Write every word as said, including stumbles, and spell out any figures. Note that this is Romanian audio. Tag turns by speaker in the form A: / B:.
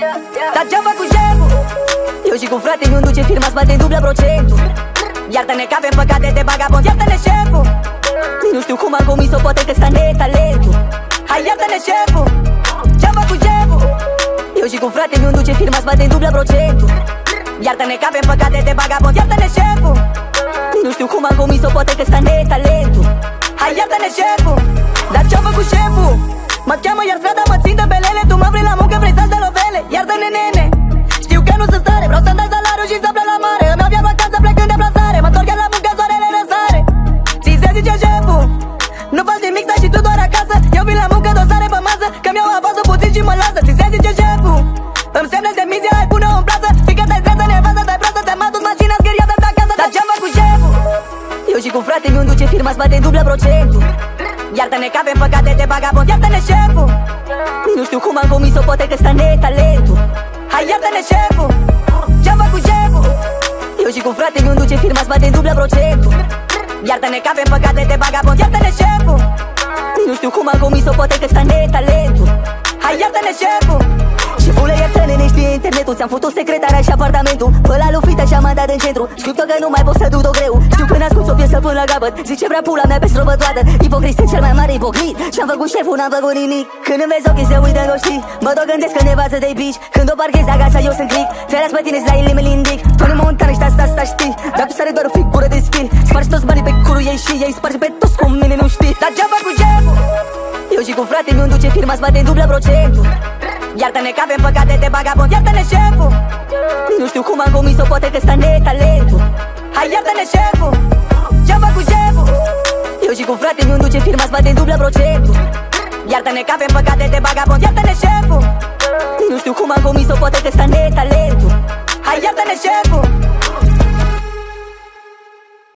A: Dar ce-am făcut șeful? Eu și cu frate mi-un duce firma, sbate dublă procentul. Iartă-ne că avem păcate de vagabond, iartă-ne șeful. Nu știu cum am comis-o, poate că ăsta ne e talentul. Hai iartă-ne șeful, ce-am făcut șeful? Eu și cu frate mi-un duce firma, sbate dublă procentul. Iartă-ne că avem păcate de vagabond, iartă-ne șeful. Nu știu cum am comis-o, poate că ăsta ne e talentul. Hai iartă-ne șeful, dar ce-am făcut șeful? Mă cheamă iar strada, mă țin de belele. Tu mă vrei la muncă, vrei să-ți dă lovele. Iartă-ne nene, știu că nu sunt stare. Vreau să-mi dai salariu și să plec la mare. Îmi avea vacanță plecând de plasare. Mă întorc la muncă, soarele răsare. Ți se zice șeful, nu faci nimic, stai și tu doar acasă. Eu vin la muncă, dosare pe masă, că-mi iau avază puțin și mă lasă. Ți se zice șeful, îmi semnezi demisia, hai pune-o în plasă. Știi că te-ai stresă, nevastă, te-ai proastă. Ți-am adus mașina zgâriată de acasă. Dar ce-am făcut șeful? Eu și cu frate mi-un duce firma, sbate dublă procentul. Iartă-ne că avem păcate de vagabond, iartă-ne șeful. Nu știu cum am comis-o, poate că ăsta ne e talentul. Hai iartă-ne șeful, ce-am făcut șeful? Eu și cu frate mi-un duce firma, sbate dublă procentul. Iartă-ne că avem păcate de vagabond, iartă-ne șeful. Nu știu cum am comis-o, poate că ăsta ne e talentul. Hai iartă-ne șeful. Șefule, iartă-ne, ne știe internetul. Ți-am făcut secretarea și apartamentul. Pe la lufită și-am mandat în centru. Știu că nu mai pot să duc-o greu. Știu că n-ascult o piesă până la capăt. Zice vrea pula mea pe strobă toată. Ipocrit, sunt cel mai mare ipocrit. Și-am făcut șeful, n-am făcut nimic. Când îmi vezi ochii se uită în roșii, mă tot gândesc că nevastă de bici. Când o parchezi acasă eu sunt click. Te las pe tine, la ele mi-l indic. Tony Montana, și asta, asta știi. Dar tu sare doar o figură de stil. Spargi toți banii pe curul ei și ei spargi pe toți cu mine, nu știi. Dar ce-am făcut șeful? Eu și cu frate mi-un duce firma, sbate dublă procentul. Iartă-ne că avem păcate de vagabond, iartă-ne șeful. Nu știu cum am comis-o, poate că ăsta ne e talentul. Hai iartă-ne șeful, ce-am făcut șeful? Eu și cu frate mi-un duce firma, sbate dublă procentul. Iartă-ne că avem păcate de vagabond, iartă-ne șeful. Nu știu cum am comis-o, poate că ăsta ne e talentul. Hai iartă-ne șeful.